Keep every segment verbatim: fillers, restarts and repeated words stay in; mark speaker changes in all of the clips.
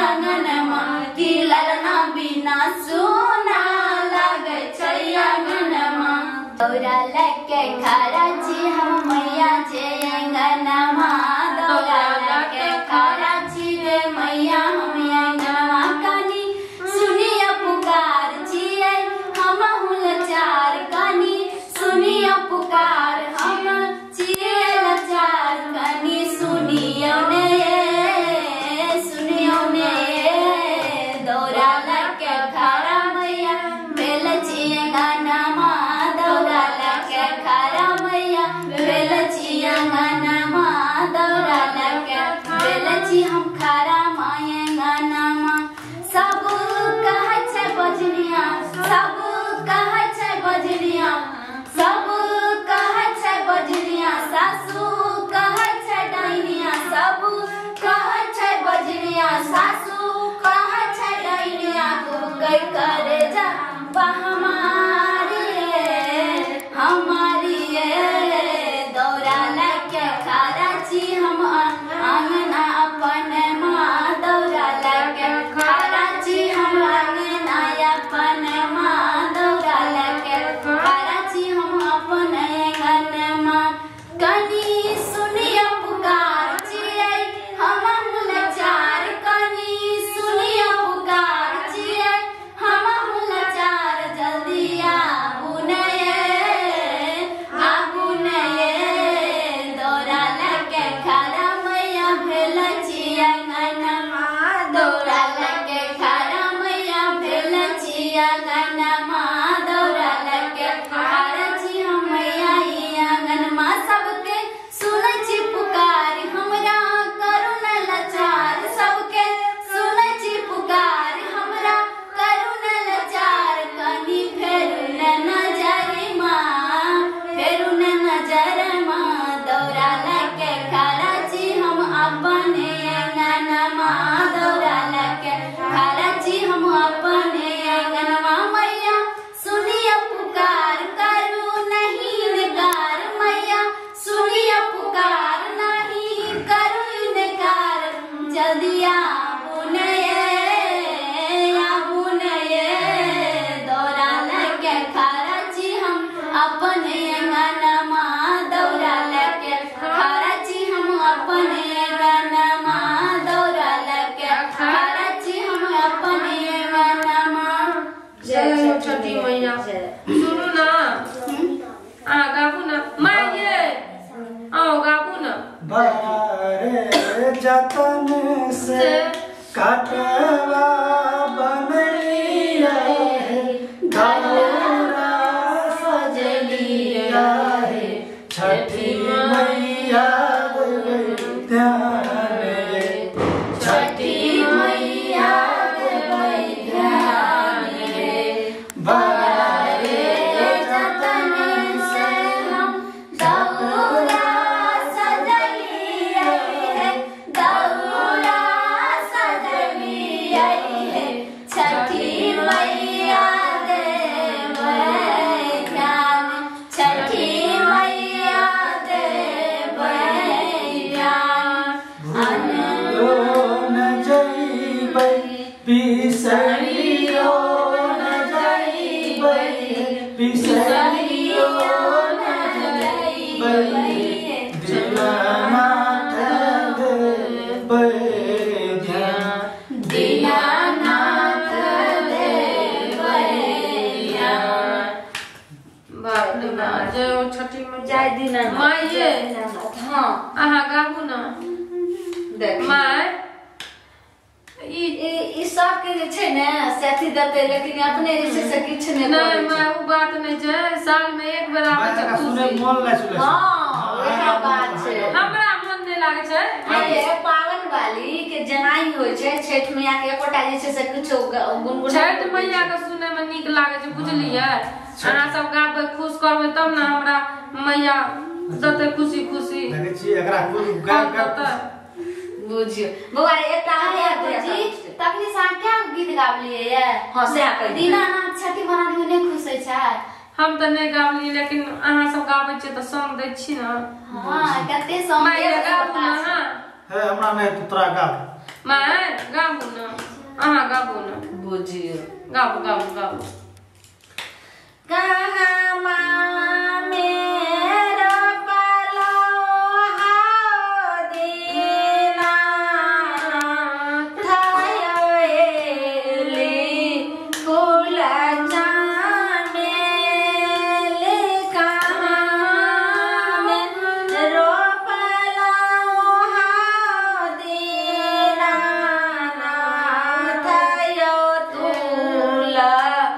Speaker 1: आंगनमा की ललना बिना सुना लागे छै आंगनमा दौरा लेके खड़ा छी हम मैया जे आंगनमा दौरा लेके खड़ा छी रे मैया हम आंगनमा कनी सुनिया पुकार छियै हम हुलचार कनी सुनिया पुकार हम छियै लाचार कनी सुनियो ने सुनियो ने दौरा लेके खड़ा मैया भेल छी आंगनमा दौरा लेके खड़ा मैया भेल छी आंगनमा दौरा लेके भेल छी हम खड़ा माय आंगनमा सब कहै छै बजनिया सब कहै छै बजनिया सब कहै छै बजनिया सासू कहै छै डाइनिया सब कहै छै बजनिया सासू कहै छै डाइनिया तू कई करे जा हमारी हमारी दौरा लेके खड़ा छी हम आंगना अपन माँ दौरा लेके खड़ा छी हम आंगना अपन माँ दौरा लेके खड़ा छी हम अपन आंगनमा कनी सुनिया पुकार छियै हम लाचार कनी सुनिया पुकार छियै हम लाचार जल्दी आबू ने आबू ने दौरा लेके खड़ा मैया भेल छी आंगनमा दौरा लेके खड़ा मैया भेल छी आंगनमा दौरा लेके खड़ा छी हम मैया ई आंगनमा सबके सुनै छी पुकार हमरा करू न लाचार सबके सुनै छी पुकार हमरा करू न लाचार कनी फेरू न नजर माँ फेरू न नजर माँ दौरा लेके खड़ा छी हम अपन आंगनमा दौरा लेके खड़ा छी हम अपन आंगनमा मैया सुनिया पुकार करू नहीं इनकार मैया सुनिया पुकार नहीं करू इनकार जल्दी आबू ने आबू ने दौरा लेके खड़ा छी हम अपन आंगनमा दौरा लेके खड़ा छी हम अपन आंगनमा दौरा लेके खड़ा छी हम अपन आंगनमा
Speaker 2: जय छठी मैया सुनू ना आ गाबू ना माये आओ गाबू ना
Speaker 3: बारे जतन से काटवा बनलिया है दौरा सजलिया है छठी मैया ध्यान रे छठी मैया ध्यान रे बारे
Speaker 1: जतन से हम दौरा सजलिया है दौरा सजलिया है छठी मैया देबै ध्यान छठी मैया देबै ध्यान
Speaker 3: भूलो न जइबै बिसरियो न जइबै बिसरियो न जइबै दीनानाथ देबै ध्यान
Speaker 1: दीनानाथ देबै ध्यान
Speaker 2: बाप रे बा जय हो छठी मैया
Speaker 4: जय दीनानाथ
Speaker 2: माये
Speaker 4: हाँ
Speaker 2: आहा गाबू ना
Speaker 4: देख
Speaker 2: माय
Speaker 4: ई ई सब के जे छै ने से अथी देते लेकिन अपने जे छै से किछ ने
Speaker 2: नहीं माय वो बात नहीं छै साल में एक बेर आबै छै
Speaker 3: सुने
Speaker 2: खुशी
Speaker 3: मोन लै सुले
Speaker 4: हाँ वही बात छै
Speaker 2: हमरा मन नहीं लागे छै
Speaker 4: ये पावन वाली के जनाई होय छै छठ मैया के एकोटा जे छै से किछो गुनगुन
Speaker 2: छठ मैया के सुने में नीक लागे छै बुझलियै अहाँ सब गाबै खुश करबै तब ना हमरा मैया दते खुशी खुशी
Speaker 3: देखे छी एकरा गा गा
Speaker 4: बुझियो बौआ एकटा
Speaker 1: आया बुझी तखनी सा क्या गीत गाबलिए ये
Speaker 4: हां से आ कह
Speaker 1: दीनानाथ छठी महारानी ने खुश होय छै
Speaker 2: हम त नहीं गाबली लेकिन अहाँ सब गाबै छियै त संग दै छी ना
Speaker 1: हां कते सॉन्ग
Speaker 2: माय गाबू ना हां
Speaker 3: है हमरा नहीं तोरा गा
Speaker 2: माय गाबू ना अहाँ गाबू ना
Speaker 4: बुझियो
Speaker 2: गाबू गाबू गाबू
Speaker 4: कहाँ मेरा पलो हाओ दीना थायोले फूल चामेले कहाँ मेरा पलो हाओ दीना थायो तुला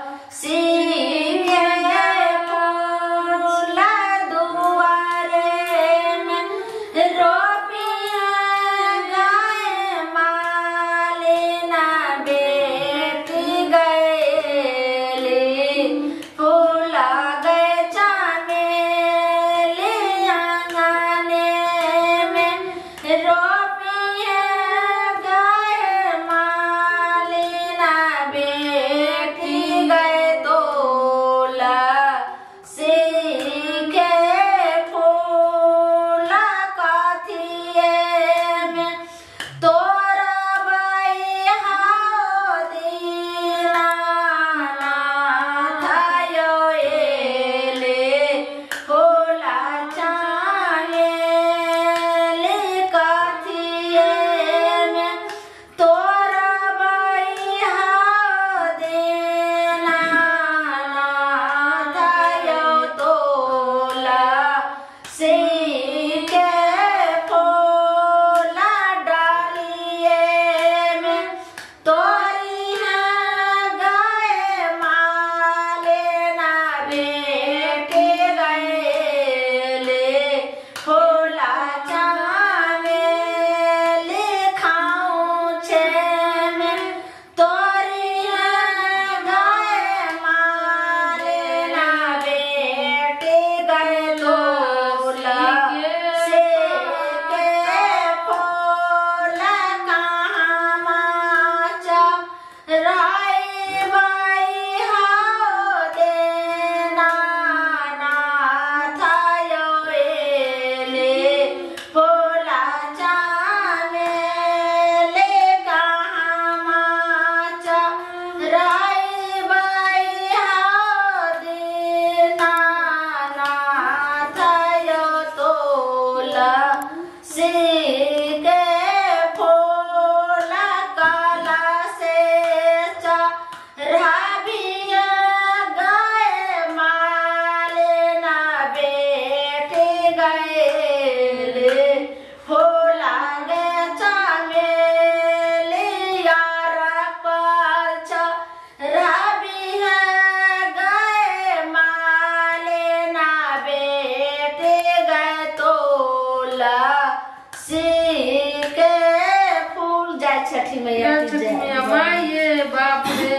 Speaker 4: छठी मैया की
Speaker 2: छठी
Speaker 4: जय।
Speaker 2: मैया माये बाप रे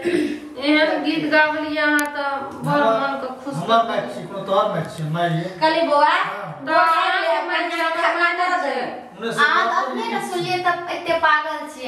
Speaker 2: एहन गीत गावली यहाँ तो बड़ मन को खुश
Speaker 3: हमर मैच छी को तोहर मैच छी माये
Speaker 4: कली बुआ
Speaker 2: तो
Speaker 4: खाना दे
Speaker 1: आप अपने न सुनिए तब इतने पागल छी।